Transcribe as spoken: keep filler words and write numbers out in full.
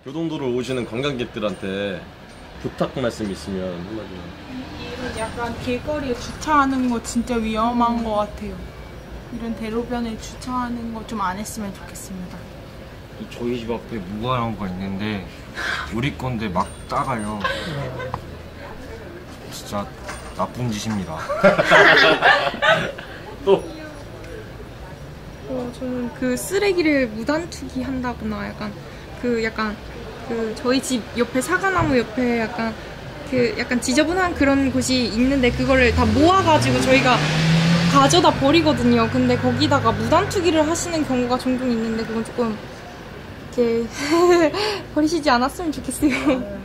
교동도로 오시는 관광객들한테 부탁 말씀 있으면 한마디만. 이런 약간 길거리에 주차하는 거 진짜 위험한 거 같아요. 이런 대로변에 주차하는 거 좀 안 했으면 좋겠습니다. 저희 집 앞에 무관한 거 있는데 우리 건데 막 따가요. 진짜 나쁜 짓입니다. 또 어, 저는 그 쓰레기를 무단 투기한다거나 약간 그 약간 그 저희 집 옆에 사과나무 옆에 약간 그 약간 지저분한 그런 곳이 있는데 그거를 다 모아가지고 저희가 가져다 버리거든요. 근데 거기다가 무단 투기를 하시는 경우가 종종 있는데 그건 조금 이렇게 버리시지 않았으면 좋겠어요.